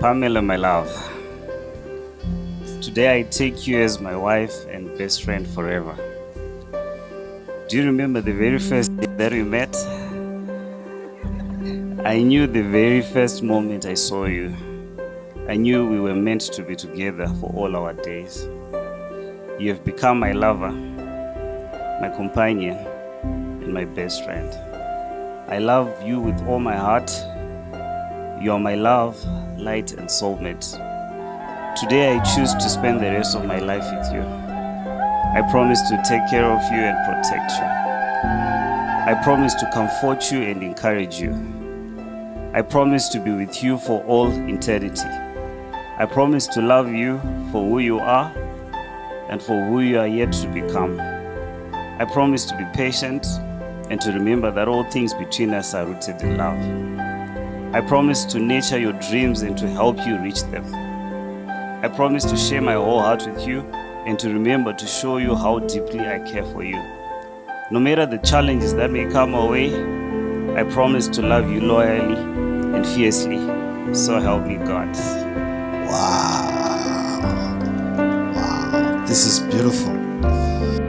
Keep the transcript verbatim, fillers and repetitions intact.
Pamela, my love, today I take you as my wife and best friend forever. Do you remember the very first day that we met? I knew the very first moment I saw you. I knew we were meant to be together for all our days. You have become my lover, my companion, and my best friend. I love you with all my heart. You are my love, light, and soulmate. Today I choose to spend the rest of my life with you. I promise to take care of you and protect you. I promise to comfort you and encourage you. I promise to be with you for all eternity. I promise to love you for who you are and for who you are yet to become. I promise to be patient and to remember that all things between us are rooted in love. I promise to nurture your dreams and to help you reach them. I promise to share my whole heart with you and to remember to show you how deeply I care for you. No matter the challenges that may come our way, I promise to love you loyally and fiercely. So help me God. Wow. Wow. This is beautiful.